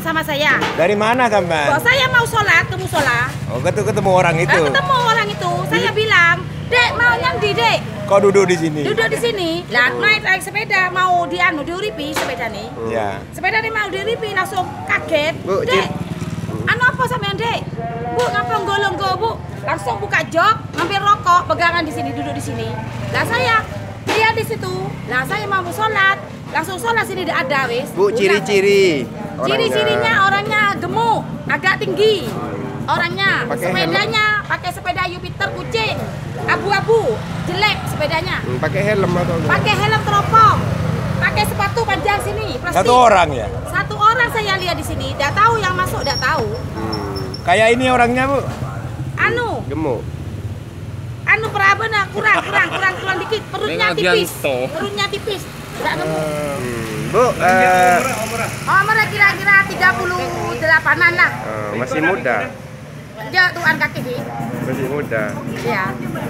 sama saya. Dari mana sampean? Kok saya mau sholat ke musola. Oh, ketemu orang itu. Ketemu orang itu, saya bilang, "Dek, mau nyandi, Dek." Kau duduk di sini. Duduk di sini. Lah naik sepeda mau diuripi sepeda nih. Ya. Sepeda nih mau diuripi langsung kaget. Bu, Dek, anu apa sampean, Dek? Bu, ngapa golong go, Bu? Langsung buka jok, ngambil rokok, pegangan di sini, duduk di sini. Lah saya lihat di situ. Lah saya mau sholat. Langsung sholat sini ada wis. Bu, ciri-ciri Ciri-cirinya orangnya gemuk, agak tinggi. Orangnya, Pakai sepedanya pakai sepeda Jupiter kucing, abu-abu, jelek sepedanya. Pakai helm atau enggak? Pakai helm teropong, pakai sepatu panjang sini, plastik. Satu orang ya? Satu orang saya lihat di sini, tidak tahu yang masuk, tidak tahu. Kayak ini orangnya, Bu. Gemuk. Anu perabena kurang dikit, perutnya tipis. Perutnya tipis. Tidak gemuk. Bu, Umurnya kira-kira 38-an lah. masih muda. Dia tuan kaki sih. Masih muda. Ya.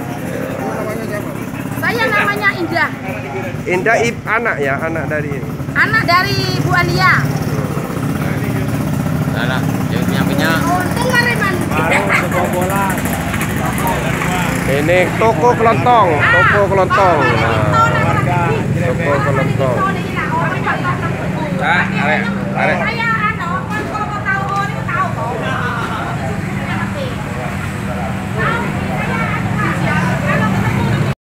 Saya namanya Indah. Indah anak ya, anak dari ini. Anak dari Bu Alia. Anak, yang punya. Untung Mareman. Ini toko kelontong, toko kelontong. Toko kelontong. Saya